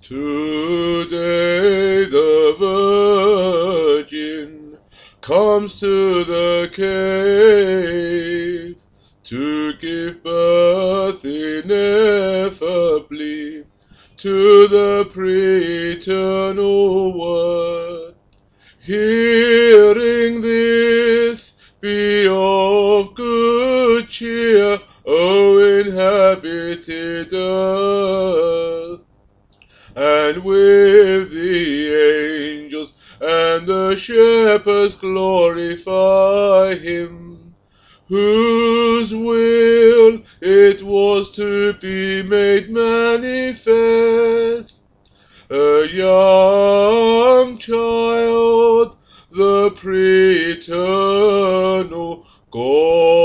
Today the Virgin comes to the cave to give birth ineffably to the pre-eternal Word. Hearing this, be of good cheer, O inhabited earth, and with the angels and the shepherds glorify him, whose will it was to be made manifest. A young child, the pre-eternal God.